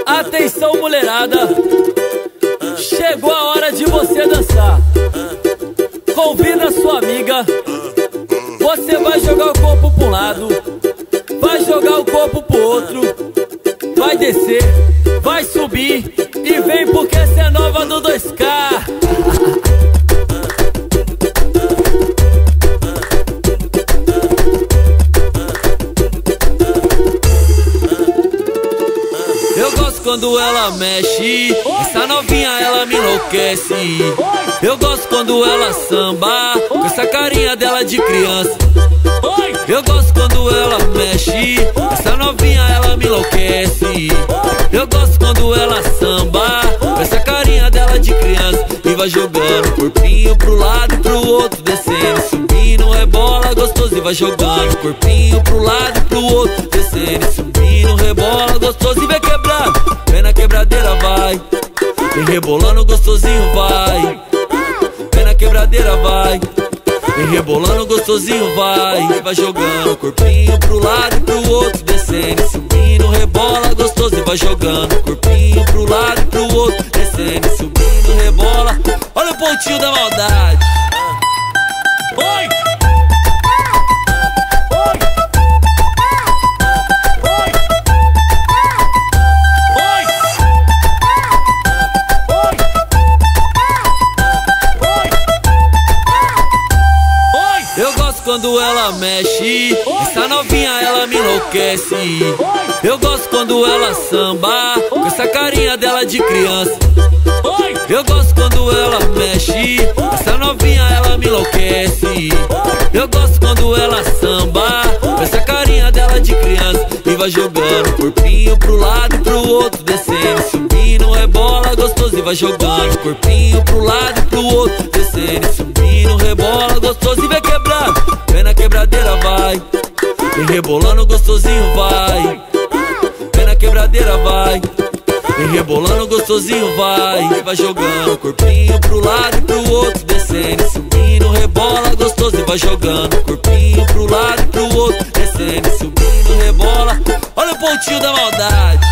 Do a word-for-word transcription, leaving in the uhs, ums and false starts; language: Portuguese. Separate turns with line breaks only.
Atenção, mulherada, chegou a hora de você dançar. Convida sua amiga. Você vai jogar o corpo pra um lado, vai jogar o corpo pro outro, vai descer, vai subir e vem porque essa é nova do dois K. Eu gosto quando ela mexe, essa novinha ela me enlouquece. Eu gosto quando ela samba, com essa carinha dela de criança. Eu gosto quando ela mexe, essa novinha ela me enlouquece. Eu gosto quando ela samba, com essa carinha dela de criança. E vai jogando o corpinho pro lado e pro outro, descendo, subindo, rebola gostoso. E vai jogando o corpinho pro lado e pro outro, descendo, subindo, rebola gostoso. E vem quebrando, vem na quebradeira vai, vem rebolando gostosinho vai. Vem na quebradeira vai, vem rebolando gostosinho vai. E vai jogando o corpinho pro lado e pro outro, descendo, subindo, rebola gostoso. E vai jogando o corpinho pro lado e pro outro, descendo, subindo, rebola. Olha o pontinho da maldade. Oi! Eu gosto quando ela mexe, essa novinha ela me enlouquece. Eu gosto quando ela samba, com essa carinha dela de criança. Eu gosto quando ela mexe, essa novinha ela me enlouquece. Eu gosto quando ela samba, com essa carinha dela de criança. E vai jogando o corpinho pro lado e pro outro, descendo, subindo, rebola gostoso. E vai jogando o corpinho pro lado e pro outro, descendo, subindo, rebola gostoso. E vem quebrando, vem na quebradeira vai, vem rebolando gostosinho vai. Vem na quebradeira vai, vem rebolando gostosinho vai. E vai jogando o corpinho pro lado e pro outro, descendo, subindo, rebola gostoso. E vai jogando o corpinho pro lado e pro outro, descendo, subindo, rebola. Olha o pontinho da maldade.